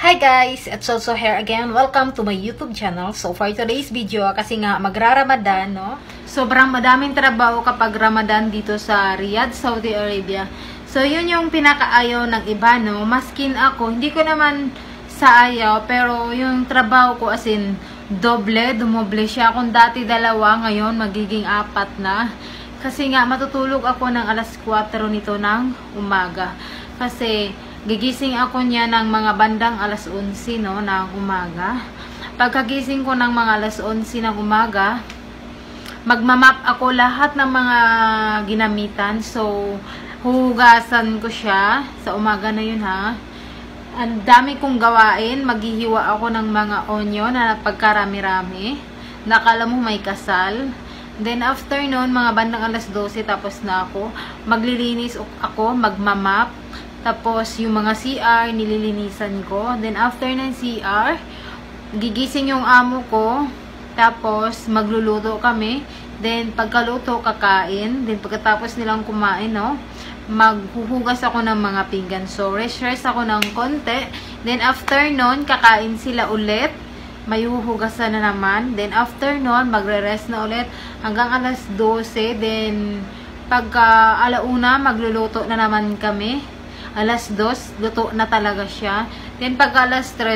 Hi guys! It's also here again. Welcome to my YouTube channel. So for today's video, kasi nga magra-Ramadan, no? Sobrang madaming trabaho kapag Ramadan dito sa Riyadh, Saudi Arabia. So yun yung pinakaayaw ng iba, no? Maskin ako, hindi ko naman sa ayaw, pero yung trabaho ko as in dumoble siya. Kung dati 2, ngayon magiging 4 na. Kasi nga matutulog ako ng alas 4 nito ng umaga. Kasi gigising ako niya ng mga bandang alas 11 no, ng umaga. Pagkagising ko ng mga alas 11 ng umaga, magmamap ako lahat ng mga ginamitan. So, huhugasan ko siya sa umaga na yun ha. Ang dami kong gawain. Maghihiwa ako ng mga onion na pagkarami-rami. Nakala mo may kasal. Then after noon, mga bandang alas 12, tapos na ako. Maglilinis ako, magmamap. Tapos, yung mga CR, nililinisan ko. Then, after ng CR, gigising yung amo ko. Tapos, magluluto kami. Then, pagkaluto, kakain. Then, pagkatapos nilang kumain, no, maghuhugas ako ng mga pinggan. So, rest ako ng konti. Then, after nun, kakain sila ulit. May huhugasan na naman. Then, after nun, magre-rest na ulit. Hanggang alas 12. Then, pagka alauna, magluluto na naman kami. Alas 2, luto na talaga siya. Then, pag alas 3,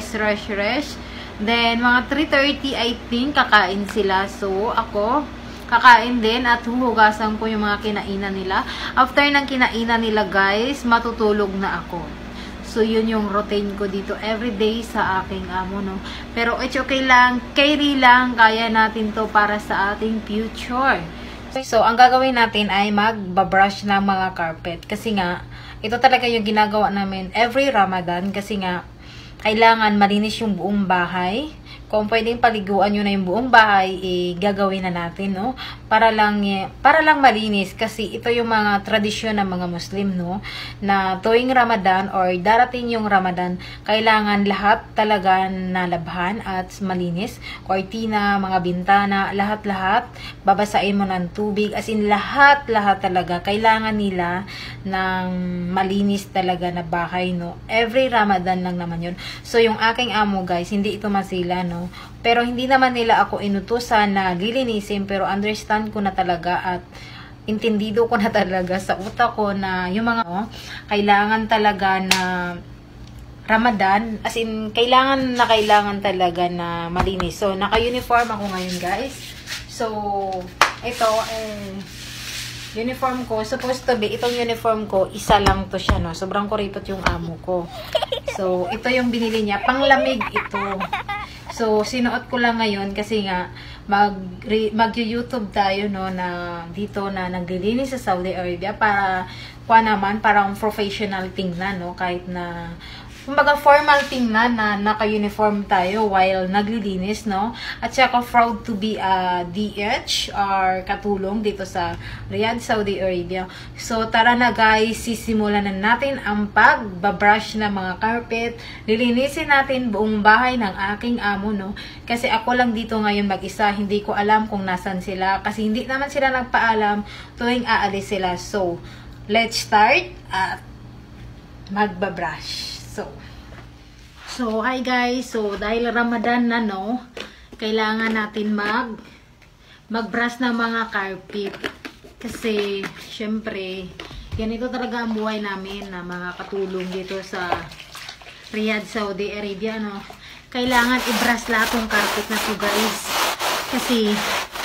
rest. Then, mga 3:30, I think, kakain sila. So, ako, kakain din at huhugasan ko yung mga kinainan nila. After ng kinainan nila, guys, matutulog na ako. So, yun yung routine ko dito everyday sa aking amo, no? Pero, it's okay lang. Carry lang. Kaya natin to para sa ating future. So, ang gagawin natin ay magbabrush ng mga carpet. Kasi nga, ito talaga yung ginagawa namin every Ramadan. Kasi nga, kailangan malinis yung buong bahay. Kung pwedeng paliguan nyo na yung buong bahay, gagawin na natin, no? Para lang malinis. Kasi ito yung mga tradisyon ng mga Muslim, no? Na tuwing Ramadan or darating yung Ramadan, kailangan lahat talaga nalabhan at malinis. Kortina, mga bintana, lahat-lahat. Babasain mo ng tubig. As in, lahat talaga. Kailangan nila ng malinis talaga na bahay, no? Every Ramadan lang naman yun. So, yung aking amo, guys, hindi ito masila, no? Pero hindi naman nila ako inutusan na lilinisin, pero understand ko na talaga at intindido ko na talaga sa utak ko na yung mga kailangan talaga na Ramadan, as in kailangan talaga na malinis. So naka-uniform ako ngayon, guys. So ito uniform ko, supposed to be, itong uniform ko, isa lang to siya, no? Sobrang kuripot yung amo ko. So, ito yung binili niya. Panglamig ito. So, sinuot ko lang ngayon kasi nga, mag-YouTube tayo, no, na dito na naglilinis sa Saudi Arabia para, parang professional tingnan, no? Kahit na, kumbaga formal tingnan na naka-uniform tayo while naglilinis, no? At saka proud to be a DH or katulong dito sa Riyadh, Saudi Arabia. So, tara na guys, sisimulan na natin ang pagbabrush ng mga carpet. Lilinisin natin buong bahay ng aking amo, no? Kasi ako lang dito ngayon mag-isa, hindi ko alam kung nasan sila. Kasi hindi naman sila nagpaalam tuwing aalis sila. So, let's start at magbabrush. So, hi guys. So, dahil Ramadan na, no, kailangan natin magbrush ng mga carpet. Kasi, syempre, ganito talaga ang buhay namin na mga katulong dito sa Riyadh, Saudi Arabia, no. Kailangan i-brush lahat ng carpet na to, guys. Kasi,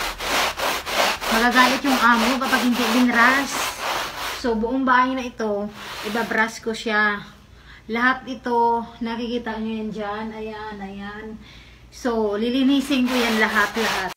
magagalit yung amo kapag hindi binrush. So, buong bahay na ito, ibabrush ko siya. Lahat ito, nakikita nyo yan dyan. Ayan. So, lilinisin ko yan lahat.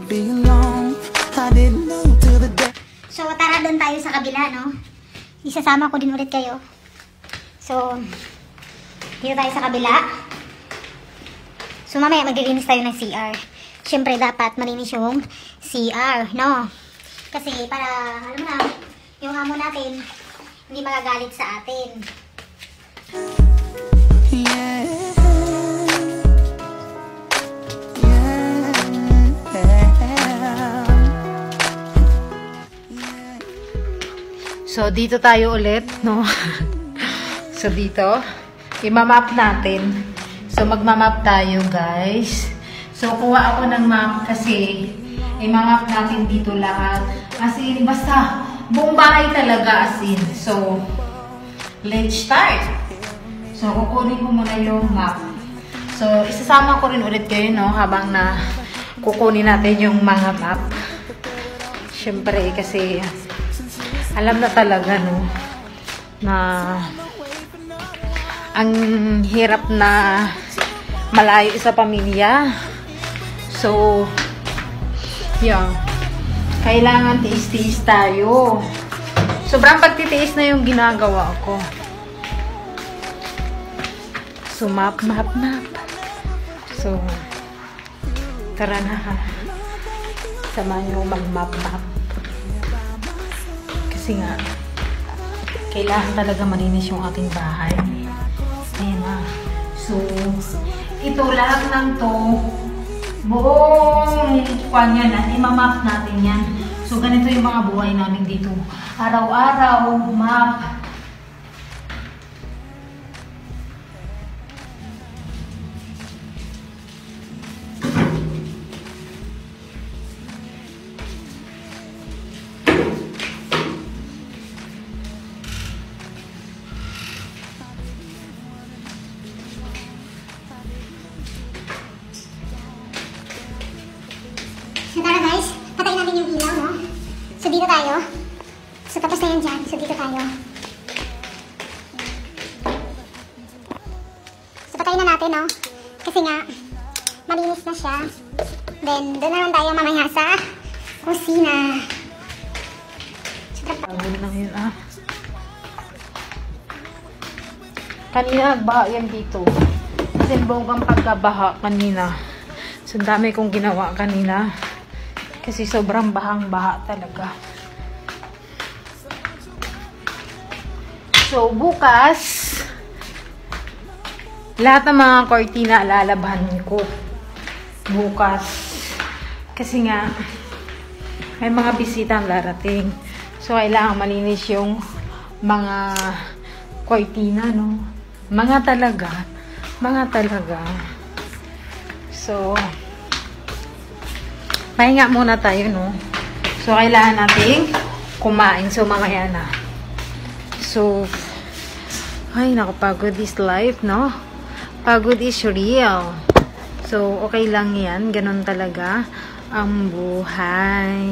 be alone. I didn't know till the day. So, tara doon tayo sa kabila, no? Isasama ko din ulit kayo. So, dito tayo sa kabila. So, mamaya maglilinis tayo ng CR. Siyempre, dapat malinis yung CR, no? Kasi, para, alam mo na, yung amo natin, hindi magagalit sa atin. Yeah. So, dito tayo ulit, no? So, dito, imamap natin. So, magmamap tayo, guys. So, kuha ako ng map kasi imamap natin dito lahat. As in, basta, buong bahay talaga, as in. So, let's start. So, kukunin ko muna yung map. So, isasama ko rin ulit kayo, no? Habang na kukunin natin yung mga map. Siyempre, kasi alam na talaga, no, na ang hirap na malayo sa pamilya. So, yeah, kailangan tiis-tiis tayo. Sobrang pagtitiis na yung ginagawa ko. So, map. So, tara na, ha. Sama nyo mag-map. Kasi nga, kailangan talaga malinis yung ating bahay. Ayan na. So, ito, lahat ng to, buong kanya na, imamap natin yan. So, ganito yung mga buhay namin dito. Araw-araw, map. So, tara guys, patayin natin yung ilaw, no? So, dito tayo. So, tapos na yan dyan. So, dito tayo. So, patayin na natin, no? Kasi nga, malinis na siya. Then, doon naman tayo mamaya sa kusina. Pagod na yun, ah. Kanina, nagbaha yan dito. Kasi bonggang pagkabaha kanina. So, dami kong ginawa kanina. Kasi sobrang bahang-baha talaga. So, bukas, lahat ng mga kortina lalabahan ko. Bukas. Kasi nga, may mga bisitang darating. So, kailangan malinis yung mga kortina, no? Mga talaga. So, pahinga muna tayo, no? So, kailangan nating kumain. So, mamaya na. So, ay, nakapagod is life, no? Pagod is real. So, okay lang yan. Ganun talaga ang buhay.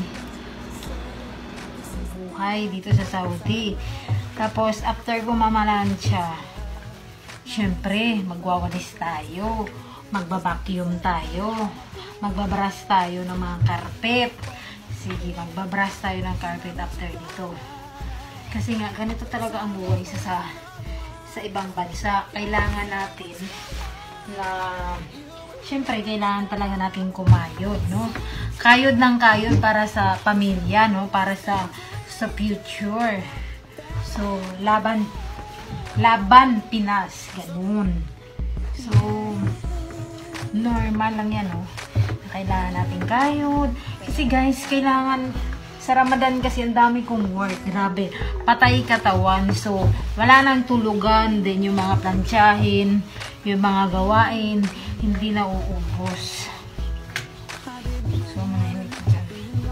Buhay dito sa Saudi. Tapos, after gumamalansya, syempre, magwawalis tayo. Magbabacuum tayo. Magbabrush tayo ng mga carpet. Sige, magbabrush tayo ng carpet after dito. Kasi nga, ganito talaga ang buhay sa ibang bansa. Kailangan natin na, syempre, kailangan talaga natin kumayod, no? Kayod ng kayod para sa pamilya, no? Para sa future. So, laban Pinas. Ganun. So, normal lang yan, no? Kailangan natin kayod. Kasi guys, kailangan sa Ramadan kasi ang dami kong work. Grabe. Patay katawan. So, wala nang tulugan. Then, yung mga plantsahin, yung mga gawain, hindi na uubos. So, manahimik ko dyan.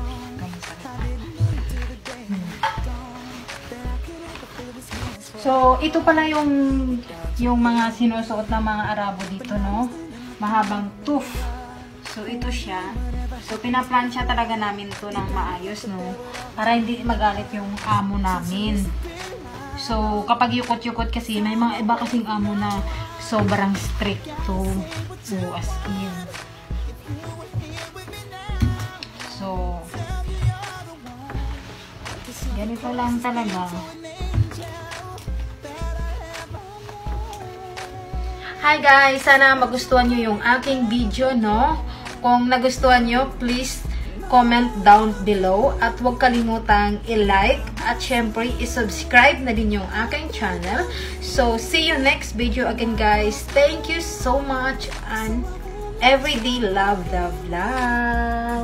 So, ito pala yung mga sinusuot ng mga Arabo dito, no? Mahabang tooth. So, ito siya. So, pinaplansya talaga namin to ng maayos, no? Para hindi magalit yung amo namin. So, kapag yukot-yukot kasi, may mga iba kasing amo na sobrang strict to as in. Ganito lang talaga. Hi guys! Sana magustuhan nyo yung aking video, no? Kung nagustuhan nyo, please comment down below at huwag kalimutang i-like at syempre i-subscribe na din yung aking channel. So, see you next video again guys. Thank you so much and everyday love, love, love!